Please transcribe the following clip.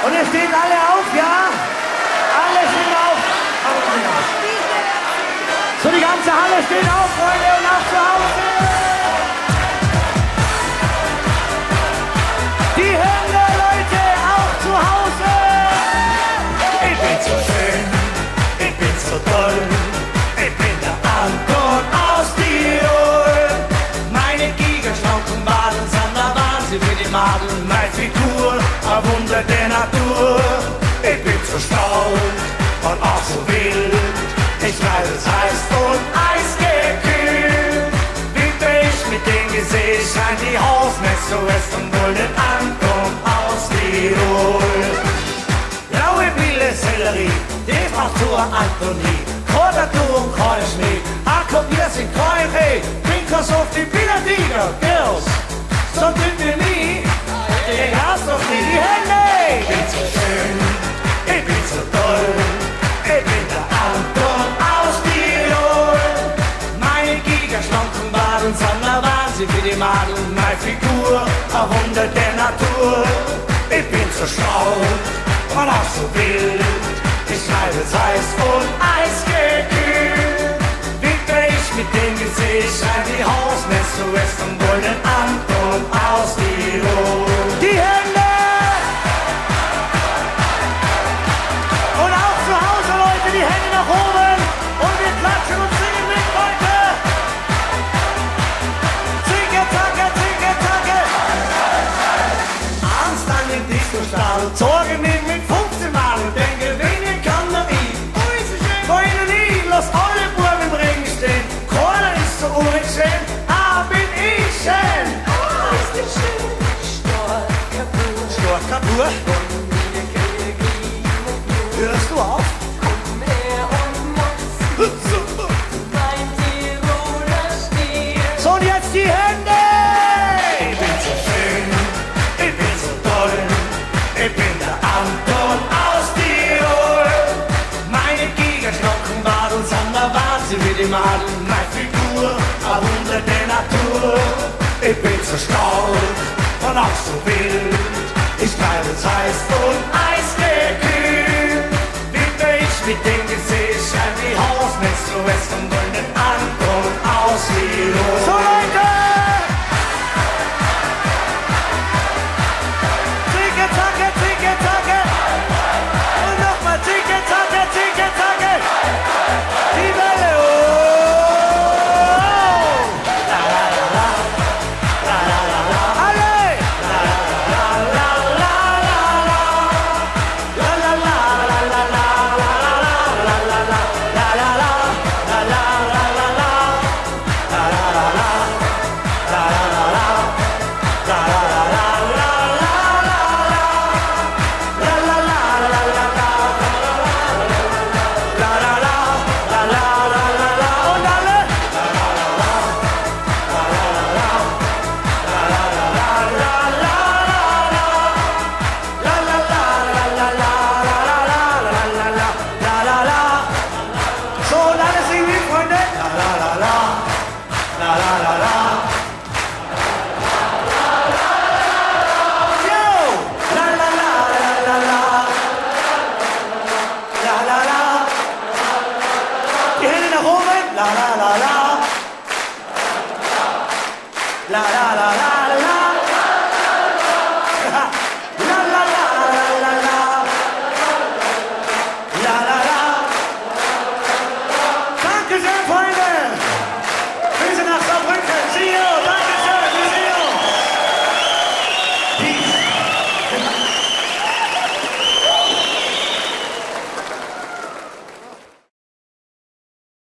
Und ihr steht alle auf, ja? Alle stehen auf. So, die ganze Halle steht auf, Freunde, und auch zu Hause. Die Hände, Leute, auch zu Hause. Ich bin so schön, ich bin so toll. Ich bin der Anton aus Tirol. Meine gigaschlanken Waden sind der Wahnsinn für die Madel. Meine Figur, ein Wunder der Natur. Ich bin so stolz und auch so wild. Ich weiß, es heißt und eisgekühlt. Wie ich mit dem Gesicht scheint die Hausmesse West und wohl den Anton aus Tirol. Blaue Pille Sellerie, die macht zur Antonie. Quadratur und Keuschmied, Akkopiers in Keuche. Trinkers auf die Bildertiger, Girls, so sind wir nie. Ich hast doch nie die Hände. Ich bin so schön, ich bin so toll. Ich bin der Anton aus Tirol. Meine gigaschlanken Waden sind der Wahnsinn für die Madel. Meine Figur, ein Wunder der Natur. Ich bin so stolz und auch so wild. Ich schreibe es heiß und eisgekühlt. Wie ich mit dem Gesicht scheint die Hausmesse West und golden Anton aus Tirol. Die Hände! Und auch zu Hause, Leute, die Hände nach oben. Und wir klatschen und singen mit, Leute. Zicke, zacke, zicke, zacke. Angst an den Disco-Stall, Sorge nimm mit 15 Mal und denke, wen kann noch ich? Vorhin und ich, lass alle Buben im Regen stehen. Keiner ist so unschön, bin ich schön. Ist das schön? Stork Kapur, hörst du auf? So, und jetzt die Hände! Ich bin so schön, ich bin so toll. Ich bin der Anton aus Tirol. Meine gigaschlanken Waden sind der Wahnsinn wie die Madel. Meine Figur, ein Wunder der Natur. Ich bin so stolz und auch so wild. Ich schreibe es heiß und eisgekühlt. Wie ich mit dem Gesicht scheint die Hausmesse West und